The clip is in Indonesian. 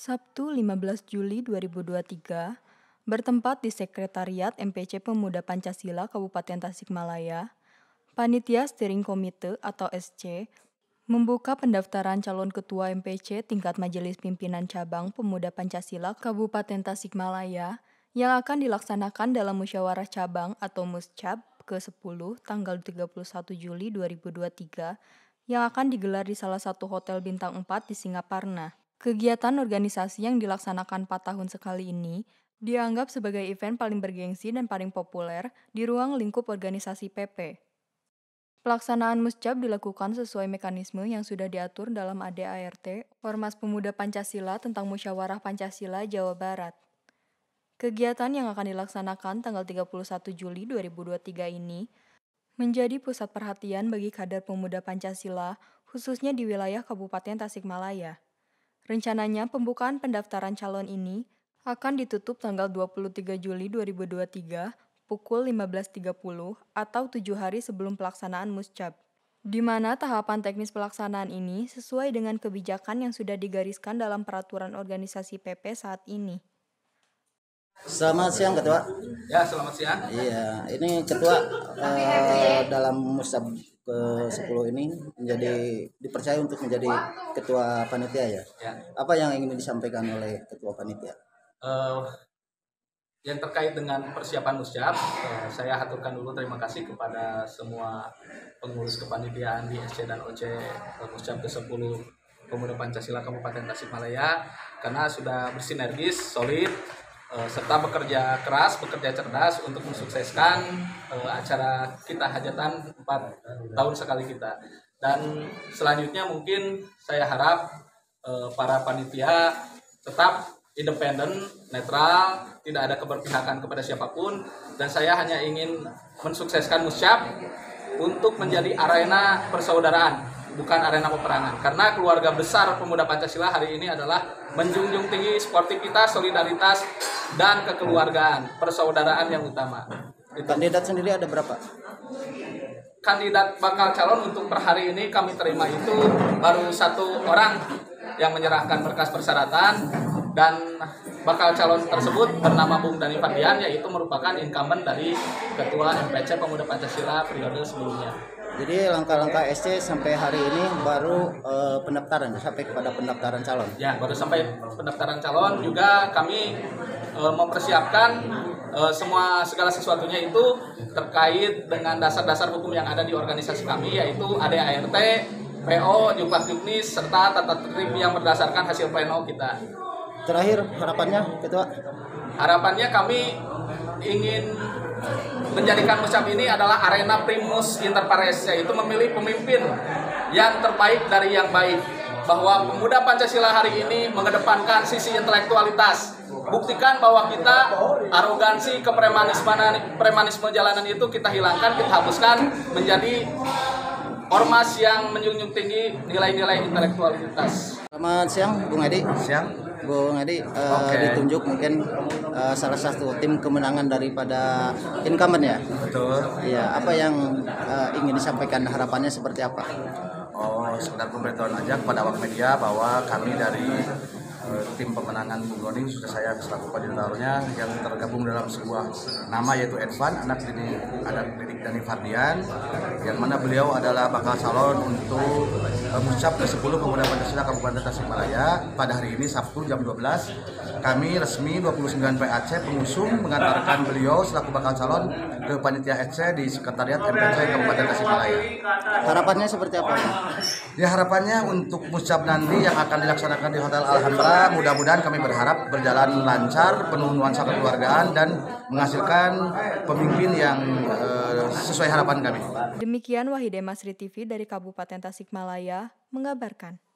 Sabtu 15 Juli 2023, bertempat di Sekretariat MPC Pemuda Pancasila Kabupaten Tasikmalaya, Panitia Steering Komite atau SC membuka pendaftaran calon ketua MPC tingkat Majelis Pimpinan Cabang Pemuda Pancasila Kabupaten Tasikmalaya yang akan dilaksanakan dalam Musyawarah Cabang atau Muscab ke-10 tanggal 31 Juli 2023 yang akan digelar di salah satu hotel bintang 4 di Singaparna. Kegiatan organisasi yang dilaksanakan 4 tahun sekali ini dianggap sebagai event paling bergengsi dan paling populer di ruang lingkup organisasi PP. Pelaksanaan Muscab dilakukan sesuai mekanisme yang sudah diatur dalam ADART Ormas Pemuda Pancasila tentang Musyawarah Pancasila Jawa Barat. Kegiatan yang akan dilaksanakan tanggal 31 Juli 2023 ini menjadi pusat perhatian bagi kader pemuda Pancasila, khususnya di wilayah Kabupaten Tasikmalaya. Rencananya pembukaan pendaftaran calon ini akan ditutup tanggal 23 Juli 2023 pukul 15.30 atau 7 hari sebelum pelaksanaan Muscab, di mana tahapan teknis pelaksanaan ini sesuai dengan kebijakan yang sudah digariskan dalam peraturan organisasi PP saat ini. Selamat siang Ketua. Ya, selamat siang. Iya, ini Ketua dalam Muscab ke-10 ini dipercaya untuk menjadi Ketua Panitia ya. Ya. Apa yang ingin disampaikan oleh Ketua Panitia? Yang terkait dengan persiapan Muscab, saya haturkan dulu terima kasih kepada semua pengurus kepanitiaan di SC dan OC Muscab ke-10 Pemuda Pancasila Kabupaten Tasikmalaya karena sudah bersinergis, solid, serta bekerja keras, bekerja cerdas untuk mensukseskan acara kita hajatan 4 tahun sekali kita. Dan selanjutnya mungkin saya harap para panitia tetap independen, netral, tidak ada keberpihakan kepada siapapun, dan saya hanya ingin mensukseskan Muscab untuk menjadi arena persaudaraan, bukan arena peperangan. Karena keluarga besar Pemuda Pancasila hari ini adalah menjunjung tinggi sportivitas, solidaritas, dan kekeluargaan, persaudaraan yang utama. Kandidat sendiri ada berapa? Kandidat bakal calon untuk per hari ini kami terima itu baru 1 orang yang menyerahkan berkas persyaratan, dan bakal calon tersebut bernama Bung Dani Fardian, yaitu merupakan incumbent dari Ketua MPC Pemuda Pancasila periode sebelumnya. Jadi langkah-langkah SC sampai hari ini baru pendaftaran, sampai kepada pendaftaran calon. Ya, baru sampai pendaftaran calon. Juga kami mempersiapkan segala sesuatunya itu terkait dengan dasar-dasar hukum yang ada di organisasi kami, yaitu ADART, PO, Jumlah Juknis, serta tata tertib yang berdasarkan hasil pleno kita. Terakhir, harapannya Ketua? Harapannya kami ingin menjadikan Muscab ini adalah arena primus inter pares, yaitu memilih pemimpin yang terbaik dari yang baik. Bahwa pemuda Pancasila hari ini mengedepankan sisi intelektualitas. Buktikan bahwa kita arogansi, premanisme jalanan itu kita hilangkan, kita hapuskan menjadi ormas yang menjunjung tinggi nilai-nilai intelektualitas. Selamat siang, Bung Edi. Siang. Bung Edi, ditunjuk mungkin salah satu tim kemenangan daripada incumbent ya? Betul. Iya, apa yang ingin disampaikan, harapannya seperti apa? Sekedar pemberitahuan aja kepada awak media bahwa kami dari tim pemenangan Bung Doni, sudah saya selaku koordinatornya, yang tergabung dalam sebuah nama yaitu Edvan, anak didik Dani Fardian, yang mana beliau adalah bakal calon untuk Muscab ke-10 Pemuda Pancasila Kabupaten Tasikmalaya. Pada hari ini Sabtu jam 12 kami resmi 29 PAC pengusung mengantarkan beliau selaku bakal calon ke panitia SC di Sekretariat MPC Kabupaten Tasikmalaya. Harapannya seperti apa? Ya, harapannya untuk Muscab nanti yang akan dilaksanakan di Hotel Alhambra, mudah-mudahan kami berharap berjalan lancar, penuh nuansa kekeluargaan, dan menghasilkan pemimpin yang sesuai harapan kami. Demikian Wahide Masri TV dari Kabupaten Tasikmalaya mengabarkan.